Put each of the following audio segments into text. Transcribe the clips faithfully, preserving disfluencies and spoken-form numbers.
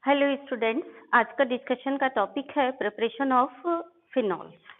Hello students, आज का discussion का टॉपिक है प्रिपरेशन ऑफ फिनॉल्स।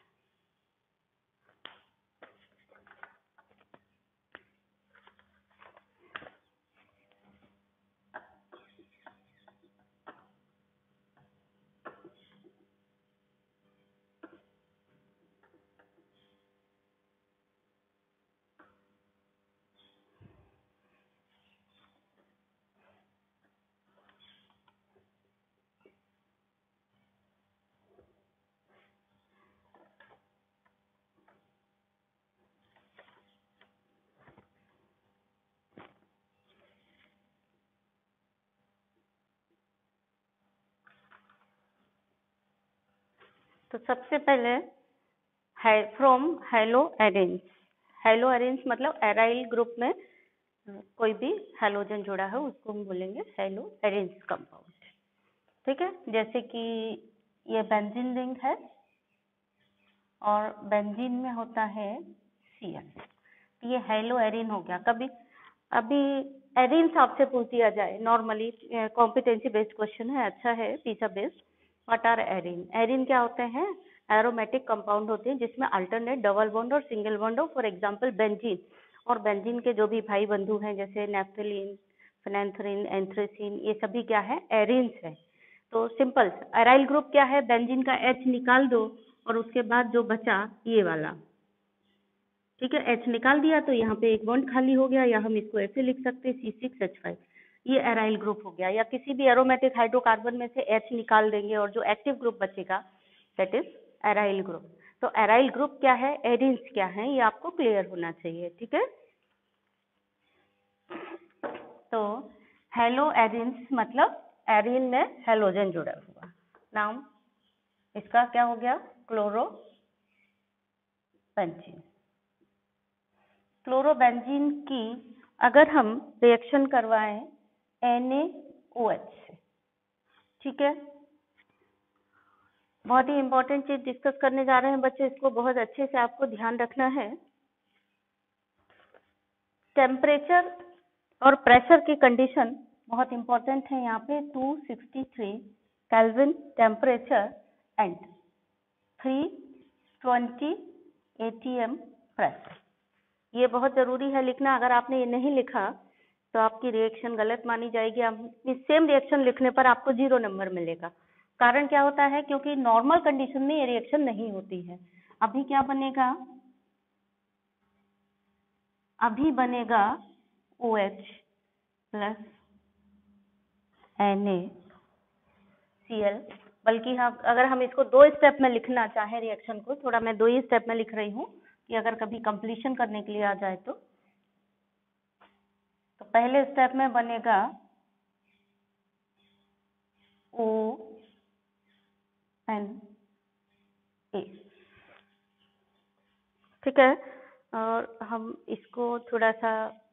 तो सबसे पहले है from haloarenes. Haloarenes मतलब एराइल ग्रुप में कोई भी हेलोजन जुड़ा है उसको हम बोलेंगे हेलो एरेंस कंपाउंड। ठीक है, जैसे कि ये बेंजीन रिंग है और बेंजीन में होता है सी एल, ये हेलो एरिन हो गया। कभी अभी एरिन आपसे पूछ दिया जाए, नॉर्मली कॉम्पिटेंसी बेस्ड क्वेश्चन है, अच्छा है, पीसा based. What are arene? Arene क्या होते हैं? एरोमेटिक कंपाउंड होते हैं जिसमें अल्टरनेट डबल बॉन्ड और सिंगल बॉन्ड हो। फॉर एग्जांपल बेंजीन, और बेंजीन के जो भी भाई बंधु हैं जैसे नेफ्थलीन, फेनेंथ्रीन, एंथ्रेसीन, ये सभी क्या है? एरिन्स है। तो सिंपल एराइल ग्रुप क्या है? बेंजीन का एच निकाल दो और उसके बाद जो बचा ये वाला, ठीक है, एच निकाल दिया तो यहाँ पे एक बॉन्ड खाली हो गया, या हम इसको ऐसे लिख सकते हैं सी सिक्स एच फाइव, ये एराइल ग्रुप हो गया। या किसी भी एरोमेटिक हाइड्रोकार्बन में से एच निकाल देंगे और जो एक्टिव ग्रुप बचेगा दैट इज एराइल ग्रुप। तो एराइल ग्रुप क्या है, एरिन्स क्या है, ये आपको क्लियर होना चाहिए। ठीक है, तो हेलो एरिन्स मतलब एरिन में हेलोजन जुड़ा हुआ। नाम इसका क्या हो गया? क्लोरोबेंजीन। क्लोरोबेंजीन की अगर हम रिएक्शन करवाएं एन ए ओ एच से, ठीक है, बहुत ही इंपॉर्टेंट चीज डिस्कस करने जा रहे हैं बच्चे, इसको बहुत अच्छे से आपको ध्यान रखना है। टेम्परेचर और प्रेशर की कंडीशन बहुत इंपॉर्टेंट है यहाँ पे। Two sixty three kelvin temperature and three twenty A T M pressure, ये बहुत जरूरी है लिखना। अगर आपने ये नहीं लिखा तो आपकी रिएक्शन गलत मानी जाएगी। आप सेम रिएक्शन लिखने पर आपको जीरो नंबर मिलेगा। कारण क्या होता है? क्योंकि नॉर्मल कंडीशन में ये रिएक्शन नहीं होती है। अभी क्या बनेगा? अभी बनेगा O H plus N A C L. बल्कि हम अगर हम इसको दो स्टेप में लिखना चाहें रिएक्शन को, थोड़ा मैं दो ही स्टेप में लिख रही हूँ कि अगर कभी कंप्लीशन करने के लिए आ जाए तो तो पहले स्टेप में बनेगा ओ एन ए, ठीक है, और हम इसको थोड़ा सा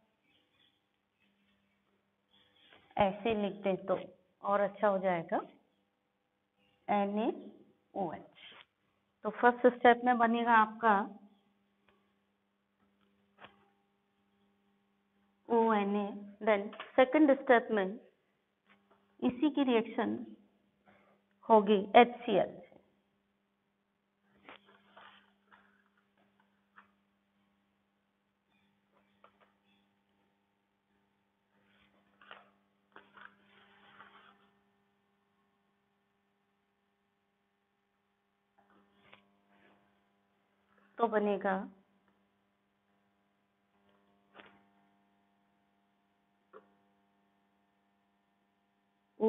ऐसे लिख दें तो और अच्छा हो जाएगा, एन ए ओ एच। तो फर्स्ट स्टेप में बनेगा आपका O N A, then second step में इसी की रिएक्शन होगी एच सी एल। तो बनेगा O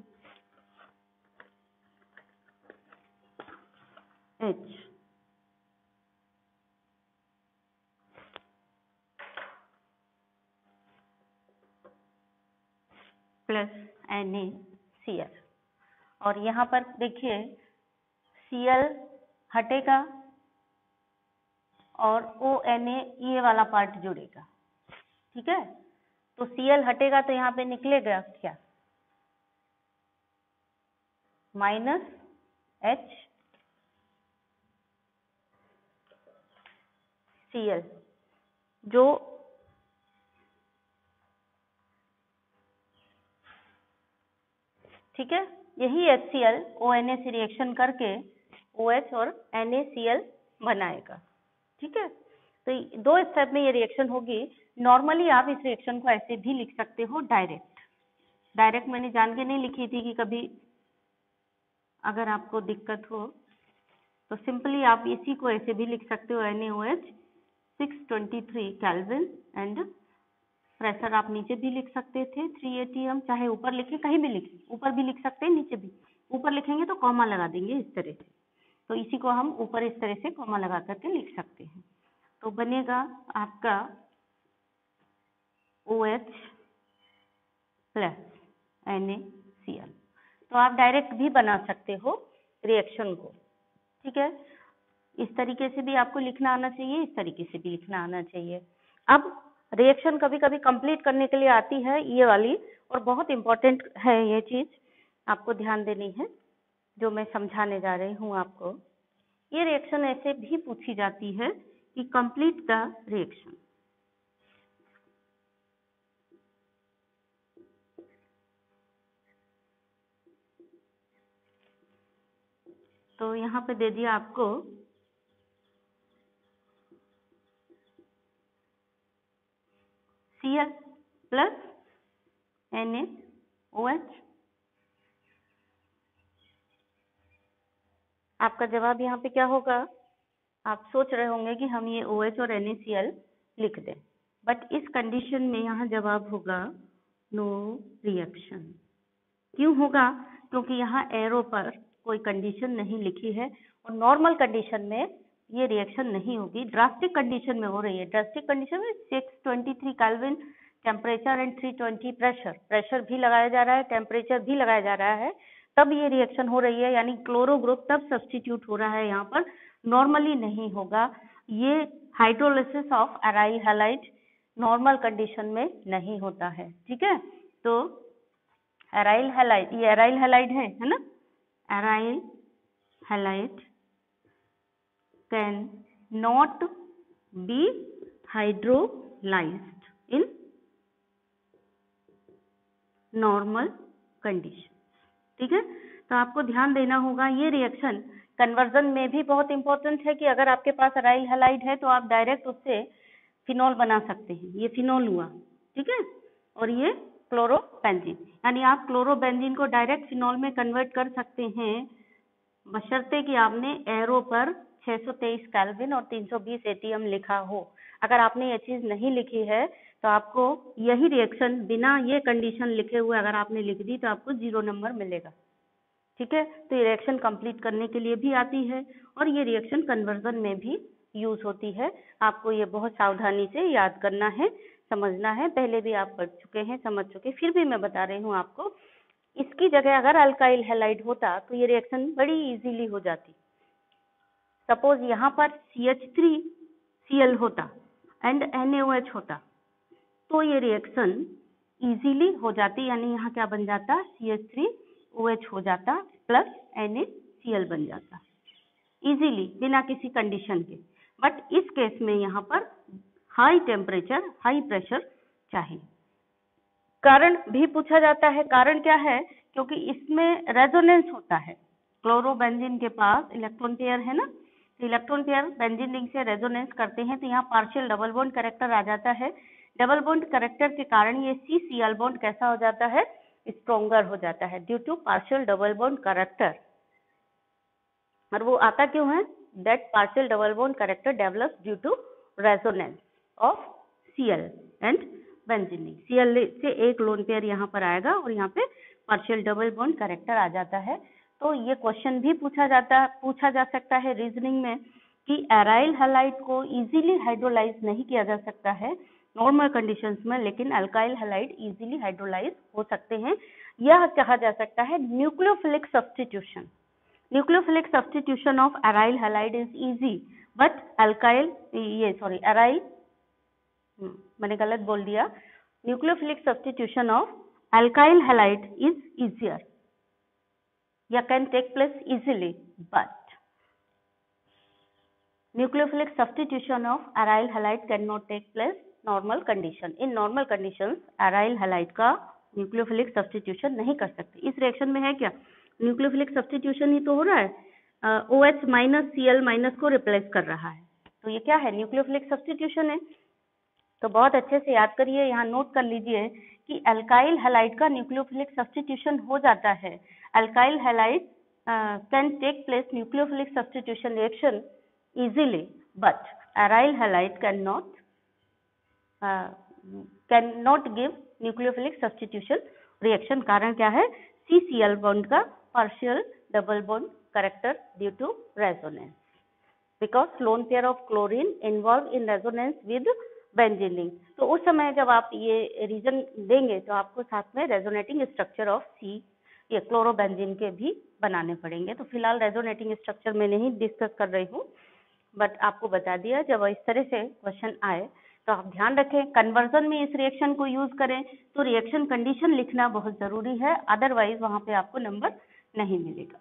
H plus N A C L. और यहाँ पर देखिए सी एल हटेगा और ओ एन ए ये वाला पार्ट जुड़ेगा। ठीक है, तो सी एल हटेगा तो यहाँ पे निकलेगा क्या? माइनस एच सी एल, जो ठीक है, यही HCl ONA से रिएक्शन करके OH और NaCl बनाएगा। ठीक है, तो दो स्टेप में ये रिएक्शन होगी। नॉर्मली आप इस रिएक्शन को ऐसे भी लिख सकते हो, डायरेक्ट। डायरेक्ट मैंने जान के नहीं लिखी थी कि कभी अगर आपको दिक्कत हो तो सिंपली आप इसी को ऐसे भी लिख सकते हो, NaOH six twenty three kelvin and pressure आप नीचे भी लिख सकते थे थ्री एटीएम, चाहे ऊपर लिखे कहीं भी लिखे, ऊपर भी लिख सकते हैं नीचे भी। ऊपर लिखेंगे तो कॉमा लगा देंगे इस तरह से, तो इसी को हम ऊपर इस तरह से कॉमा लगा करके लिख सकते हैं। तो बनेगा आपका OH प्लस NaCl। तो आप डायरेक्ट भी बना सकते हो रिएक्शन को। ठीक है, इस तरीके से भी आपको लिखना आना चाहिए, इस तरीके से भी लिखना आना चाहिए। अब रिएक्शन कभी कभी कंप्लीट करने के लिए आती है ये वाली, और बहुत इंपॉर्टेंट है ये चीज, आपको ध्यान देनी है जो मैं समझाने जा रही हूँ आपको। ये रिएक्शन ऐसे भी पूछी जाती है कि कंप्लीट द रिएक्शन। तो यहाँ पे दे दिया आपको Cl प्लस NaOH। आपका जवाब यहाँ पे क्या होगा? आप सोच रहे होंगे कि हम ये OH और NaCl लिख दें, बट इस कंडीशन में यहाँ जवाब होगा नो रिएक्शन। क्यों होगा? क्योंकि यहाँ एरो पर कोई कंडीशन नहीं लिखी है, और नॉर्मल कंडीशन में ये रिएक्शन नहीं होगी, ड्रास्टिक कंडीशन में हो रही है। ड्रास्टिक कंडीशन में six twenty three kelvin temperature and three twenty pressure, pressure भी लगाया जा रहा है, टेम्परेचर भी लगाया जा रहा है, तब ये रिएक्शन हो रही है, यानी क्लोरो ग्रुप तब सब्स्टिट्यूट हो रहा है यहाँ पर, नॉर्मली नहीं होगा। ये hydrolysis of aryl halide normal condition में नहीं होता है। ठीक है, तो एराइल हैलाइड, ये एराइल हैलाइड है है ना, aryl halide can not be hydrolysed in normal condition. ठीक है, तो आपको ध्यान देना होगा ये रिएक्शन कन्वर्जन में भी बहुत इंपॉर्टेंट है कि अगर आपके पास एराइल हैलाइड है तो आप डायरेक्ट उससे फिनॉल बना सकते हैं। ये फिनॉल हुआ, ठीक है, और ये क्लोरोबेंजीन, यानी आप क्लोरोबेंजीन को डायरेक्ट फिनॉल में कन्वर्ट कर सकते हैं, बशर्ते कि आपने एरो पर छह सौ तेईस केल्विन और तीन सौ बीस एटीएम लिखा हो। अगर आपने ये चीज नहीं लिखी है तो आपको यही रिएक्शन बिना ये कंडीशन लिखे हुए अगर आपने लिख दी तो आपको जीरो नंबर मिलेगा। ठीक है, तो ये रिएक्शन कंप्लीट करने के लिए भी आती है और ये रिएक्शन कन्वर्जन में भी यूज होती है। आपको ये बहुत सावधानी से याद करना है, समझना है, पहले भी आप पढ़ चुके हैं, समझ चुके, फिर भी मैं बता रही हूँ आपको। इसकी जगह अगर अल्काइल हैलाइड होता तो ये रिएक्शन बड़ी इजीली हो जाती। सपोज यहाँ पर C H three C L होता and N A O H होता तो ये रिएक्शन इजीली हो जाती, यानी यहाँ क्या बन जाता, C H three O H हो जाता plus N A C L बन जाता इजीली बिना किसी कंडीशन के। बट इस केस में यहाँ पर हाई टेम्परेचर हाई प्रेशर चाहिए। कारण भी पूछा जाता है, कारण क्या है, क्योंकि इसमें रेजोनेंस होता है, क्लोरोबेंजीन के पास इलेक्ट्रॉन पेयर है ना, तो इलेक्ट्रॉन पेयर बेंजीन रिंग से रेजोनेंस करते हैं, तो यहाँ पार्शियल डबल बॉन्ड कैरेक्टर आ जाता है। डबल बॉन्ड कैरेक्टर के कारण ये सी सी एल बॉन्ड कैसा हो जाता है, स्ट्रोंगर हो जाता है due to partial double bond character. और वो आता क्यों है, that partial double bond character develops due to resonance of C L and benzene ring. C L से एक लोन पेयर यहाँ पर आएगा और यहाँ पे पार्शियल डबल बॉन्ड कैरेक्टर आ जाता है। तो ये क्वेश्चन भी पूछा जाता पूछा जा सकता है रीजनिंग में कि एराइल हैलाइड को इजीली हाइड्रोलाइज नहीं किया जा सकता है नॉर्मल कंडीशंस में, लेकिन अल्काइल हैलाइड इजीली हाइड्रोलाइज हो सकते हैं। यह कहा जा सकता है nucleophilic substitution. Nucleophilic substitution of aryl halide is easy, but alkyl ये सॉरी एराइल मैंने गलत बोल दिया, nucleophilic substitution of alkyl halide is easier या can take place easily, but nucleophilic substitution of aryl halide cannot take place normal condition. In normal conditions aryl halide का nucleophilic substitution नहीं कर सकते। इस रिएक्शन में है क्या, न्यूक्लियोफिलिक सब्स्टिट्यूशन ही तो हो रहा है, O H minus C L minus को रिप्लेस कर रहा है, तो ये क्या है, न्यूक्लियोफिलिक सब्स्टिट्यूशन है। तो बहुत अच्छे से याद करिए, यहाँ नोट कर लीजिए कि अल्काइल हैलाइड का न्यूक्लियोफिलिक सब्स्टिट्यूशन हो जाता है। Alkyl halide can take place nucleophilic substitution reaction easily, but aryl halide can not can not give nucleophilic substitution reaction. कारण क्या है, सी सी एल बॉन्ड का partial double bond character due to resonance, because lone pair of chlorine involve in resonance with benzene ring. तो उस समय जब आप ये रीजन देंगे तो आपको साथ में रेजोनेटिंग स्ट्रक्चर ऑफ सी ये क्लोरोबेंजीन के भी बनाने पड़ेंगे। तो फिलहाल रेजोनेटिंग स्ट्रक्चर में नहीं डिस्कस कर रही हूँ, बट आपको बता दिया जब इस तरह से क्वेश्चन आए तो आप ध्यान रखें, कन्वर्जन में इस रिएक्शन को यूज करें तो रिएक्शन कंडीशन लिखना बहुत जरूरी है, अदरवाइज वहां पे आपको नंबर नहीं मिलेगा।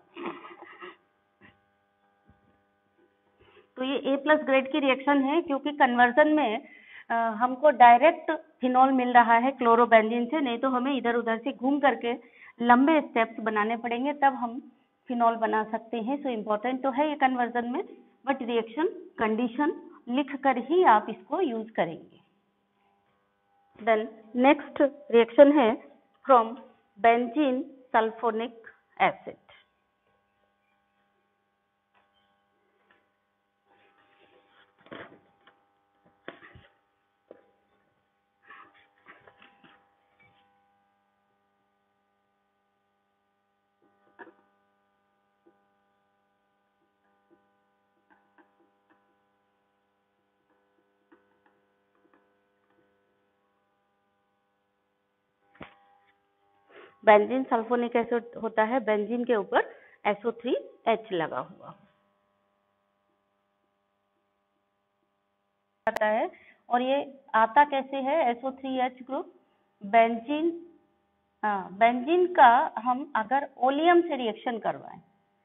तो ये ए प्लस ग्रेड की रिएक्शन है, क्योंकि कन्वर्जन में आ, हमको डायरेक्ट फिनॉल मिल रहा है क्लोरोबेंजीन से, नहीं तो हमें इधर उधर से घूम करके लंबे स्टेप्स बनाने पड़ेंगे, तब हम फिनॉल बना सकते हैं। सो इम्पोर्टेंट तो है ये कन्वर्जन में, बट रिएक्शन कंडीशन लिख कर ही आप इसको यूज करेंगे। देन नेक्स्ट रिएक्शन है from benzene sulphonic acid. Benzene sulphonic acid होता है, बेंजीन के ऊपर एस ओ थ्री एच लगा हुआ आता है। और ये आता कैसे है, S O three H group benzene, हाँ बेंजीन का हम अगर ओलियम से रिएक्शन करवाएं,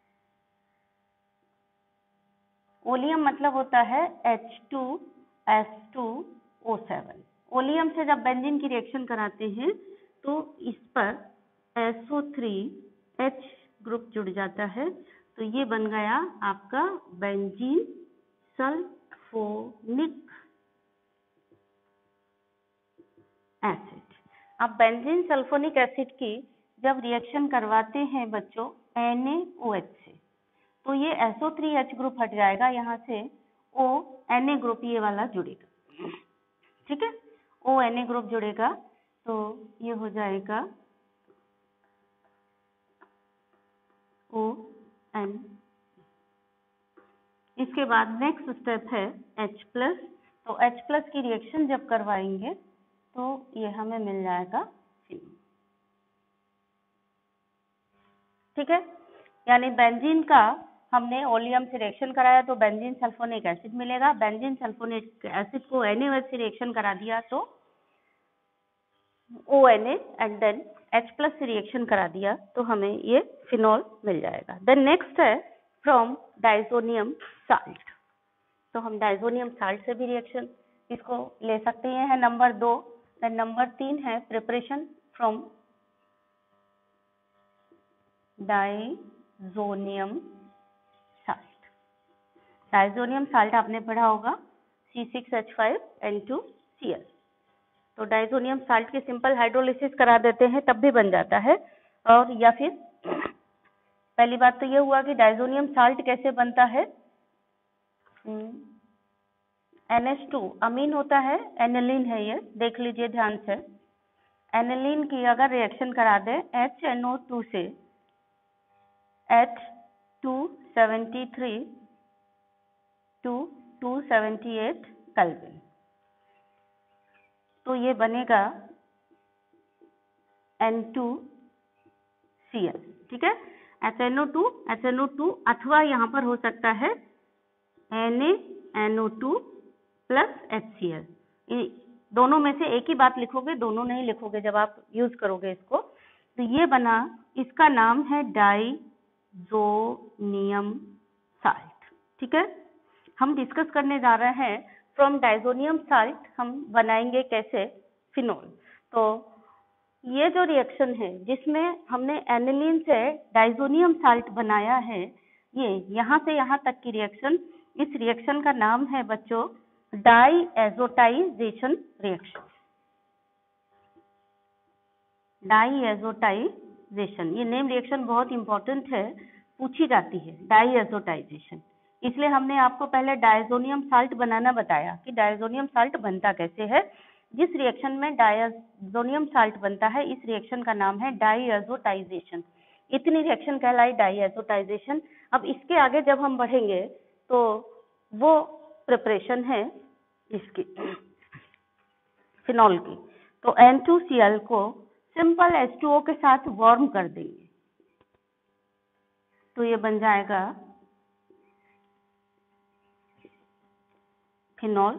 ओलियम मतलब होता है H two S two O seven, oleum से जब बेंजीन की रिएक्शन कराते हैं तो इस पर S O three H group जुड़ जाता है, तो ये बन गया आपका बेंजीन सल्फोनिक एसिड। अब बेंजीन सल्फोनिक एसिड की जब रिएक्शन करवाते हैं बच्चों एन ए ओ एच से, तो ये S O three H group हट जाएगा, यहाँ से O एन ए ग्रुप ये वाला जुड़ेगा, ठीक है, O एन ए ग्रुप जुड़ेगा, तो ये हो जाएगा O N। इसके बाद नेक्स्ट स्टेप है H प्लस, तो H प्लस की रिएक्शन जब करवाएंगे तो ये हमें मिल जाएगा फिनॉल, ठीक है। यानी बेंजीन का हमने ओलियम से रिएक्शन कराया तो बेंजीन सल्फोनिक एसिड मिलेगा, बेंजीन सल्फोनिक एसिड को एन ए ओ एच से रिएक्शन करा दिया तो O N A and then H plus से रिएक्शन करा दिया तो हमें ये फिनॉल मिल जाएगा। देन नेक्स्ट है फ्रॉम डाइजोनियम साल्ट, तो हम डाइजोनियम साल्ट से भी रिएक्शन इसको ले सकते हैं, नंबर दो। देन नंबर तीन है preparation from diazonium salt. Diazonium salt आपने पढ़ा होगा C six H five N two C L, तो डाइजोनियम साल्ट की सिंपल हाइड्रोलिसिस करा देते हैं तब भी बन जाता है। और या फिर पहली बात तो ये हुआ कि डाइजोनियम साल्ट कैसे बनता है, एन एच टू अमीन होता है, एनिलीन है ये, देख लीजिए ध्यान से, एनिलीन की अगर रिएक्शन करा दे एच एन ओ टू से H two seventy three to two seventy eight kelvin, तो ये बनेगा एन टू सी एल, ठीक है, H N O two H N O two, अथवा यहाँ पर हो सकता है N A N O two plus H C L, दोनों में से एक ही बात लिखोगे, दोनों नहीं लिखोगे जब आप यूज करोगे इसको। तो ये बना, इसका नाम है डाइजोनियम साल्ट, ठीक है। हम डिस्कस करने जा रहे हैं फ्रॉम डाइजोनियम साल्ट हम बनाएंगे कैसे फिनॉल। तो ये जो रिएक्शन है जिसमें हमने एनिलीन से डाइजोनियम साल्ट बनाया है, ये यहाँ से यहाँ तक की रिएक्शन, इस रिएक्शन का नाम है बच्चों डाईएज़ोटाइजेशन रिएक्शन। डाईएज़ोटाइजेशन, ये नेम रिएक्शन बहुत इंपॉर्टेंट है, पूछी जाती है डाईएज़ोटाइजेशन। इसलिए हमने आपको पहले डायजोनियम साल्ट बनाना बताया कि डायजोनियम साल्ट बनता कैसे है। जिस रिएक्शन में डायजोनियम साल्ट बनता है, इस रिएक्शन का नाम है डाईएज़ोटाइजेशन। इतनी रिएक्शन कहलाई डाईएज़ोटाइजेशन। अब इसके आगे जब हम बढ़ेंगे तो वो प्रिपरेशन है इसकी फिनॉल की। तो एन टू सी एल को सिंपल एच टू ओ के साथ वार्म कर देंगे, तो ये बन जाएगा phenol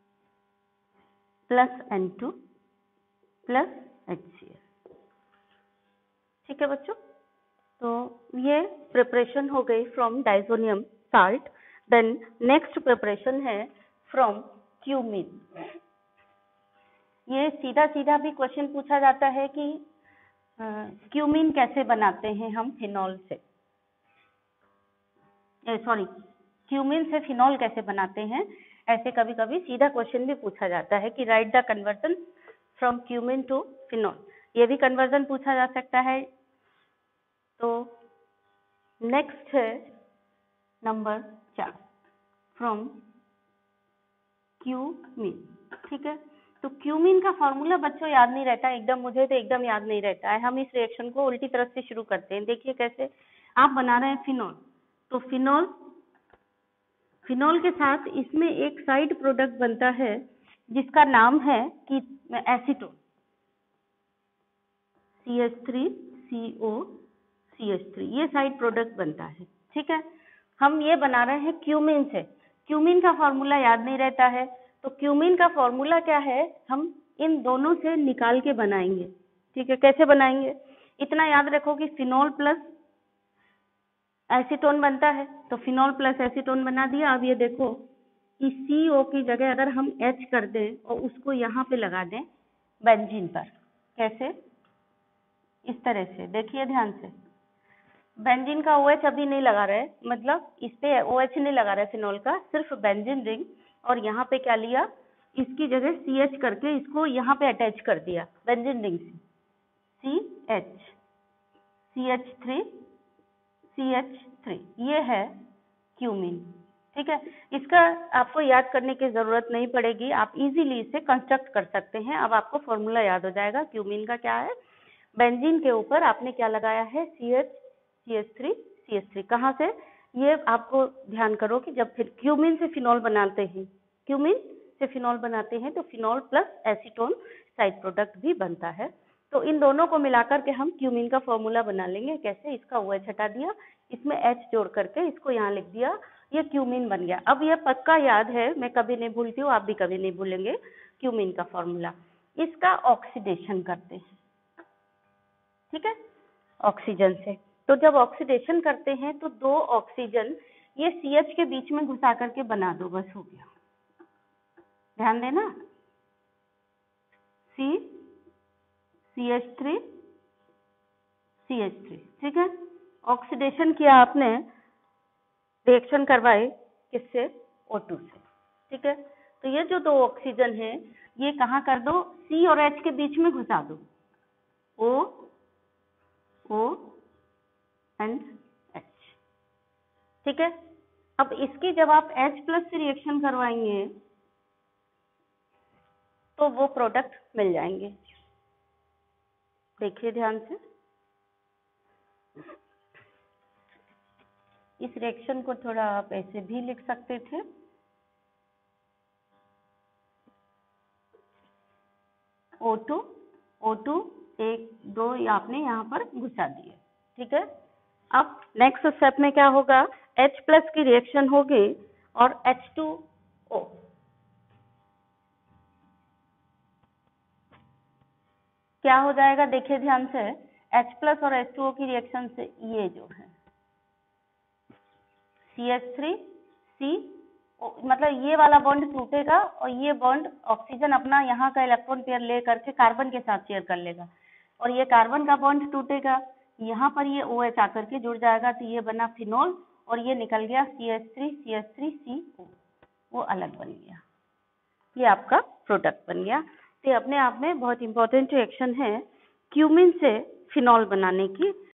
plus N two plus H C L. ठीक है बच्चों, तो ये प्रिपरेशन हो गई from diazonium salt. Then next preparation है फ्रॉम क्यूमीन। ये सीधा सीधा भी क्वेश्चन पूछा जाता है कि क्यूमीन कैसे बनाते हैं हम फिनॉल से, सॉरी क्यूमीन से फिनॉल कैसे बनाते हैं, ऐसे कभी कभी सीधा क्वेश्चन भी पूछा जाता है कि write the conversion from cumene to phenol. ये भी कन्वर्जन पूछा जा सकता है। तो नेक्स्ट है नंबर चार, फ्रॉम क्यूमीन। ठीक है, तो क्यूमीन का फॉर्मूला बच्चों याद नहीं रहता एकदम, मुझे तो एकदम याद नहीं रहता है। हम इस रिएक्शन को उल्टी तरफ से शुरू करते हैं। देखिए कैसे, आप बना रहे हैं फिनॉल, तो फिनॉल फिनॉल के साथ इसमें एक साइड प्रोडक्ट बनता है जिसका नाम है कि acetone, C H three C O C H three, ये साइड प्रोडक्ट बनता है। ठीक है, हम ये बना रहे हैं क्यूमीन से। क्यूमीन का फॉर्मूला याद नहीं रहता है, तो क्यूमीन का फॉर्मूला क्या है, हम इन दोनों से निकाल के बनाएंगे। ठीक है, कैसे बनाएंगे, इतना याद रखो कि फिनॉल प्लस एसीटोन बनता है, तो फिनॉल प्लस एसीटोन बना दिया। अब ये देखो कि सी ओ की जगह अगर हम H कर दें और उसको यहाँ पे लगा दें बेंजीन पर, कैसे, इस तरह से, देखिए ध्यान से, बेंजीन का OH अभी नहीं लगा रहे, मतलब इस पे OH नहीं लगा रहे फिनॉल का, सिर्फ बेंजीन रिंग, और यहाँ पे क्या लिया, इसकी जगह सी एच करके इसको यहाँ पे अटैच कर दिया बेंजीन रिंग से, C H C H three C H three, ये है क्यूमीन। ठीक है, इसका आपको याद करने की जरूरत नहीं पड़ेगी, आप इजीली इसे कंस्ट्रक्ट कर सकते हैं। अब आपको फॉर्मूला याद हो जाएगा क्यूमीन का क्या है। बेंजीन के ऊपर आपने क्या लगाया है, C H C H three C H three. कहाँ से, ये आपको ध्यान करो कि जब फिर क्यूमीन से फिनॉल बनाते हैं, क्यूमीन से फिनॉल बनाते हैं तो phenol plus acetone side product भी बनता है। तो इन दोनों को मिलाकर के हम क्यूमीन का फॉर्मूला बना लेंगे। कैसे, इसका OH हटा दिया, इसमें H जोड़ करके इसको यहाँ लिख दिया, ये क्यूमीन बन गया। अब ये पक्का याद है, मैं कभी नहीं भूलती हूँ, आप भी कभी नहीं भूलेंगे क्यूमीन का फॉर्मूला। इसका ऑक्सीडेशन करते हैं, ठीक है, ऑक्सीजन से। तो जब ऑक्सीडेशन करते हैं तो दो ऑक्सीजन ये सी एच के बीच में घुसा करके बना दो, बस हो गया। ध्यान देना, C C H three C H three. ठीक है, ऑक्सीडेशन किया आपने, रिएक्शन करवाए किससे, ओ टू से। ठीक है, तो ये जो दो ऑक्सीजन है ये कहाँ कर दो, C और H के बीच में घुसा दो, O O एंड H। ठीक है, अब इसकी जब आप H प्लस से रिएक्शन करवाएंगे तो वो प्रोडक्ट मिल जाएंगे। देखिए ध्यान से, इस रिएक्शन को थोड़ा आप ऐसे भी लिख सकते थे, ओ टू ओ टू एक दो आपने यहाँ पर घुसा दिए। ठीक है, अब नेक्स्ट स्टेप में क्या होगा, H प्लस की रिएक्शन होगी और एच टू ओ, क्या हो जाएगा, देखिए ध्यान से, H प्लस और एच टू ओ की रिएक्शन से ये जो है सी एच थ्री सी, मतलब ये वाला बॉन्ड टूटेगा और ये बॉन्ड ऑक्सीजन अपना यहाँ का इलेक्ट्रॉन पेयर ले करके कार्बन के साथ शेयर कर लेगा। और ये कार्बन का बॉन्ड टूटेगा, यहाँ पर ये OH आकर के जुड़ जाएगा, तो ये बना फिनोल और ये निकल गया C H three C H three C O, वो अलग बन गया, ये आपका प्रोडक्ट बन गया। तो ये अपने आप में बहुत इंपॉर्टेंट रिएक्शन है क्यूमिन से फिनॉल बनाने की।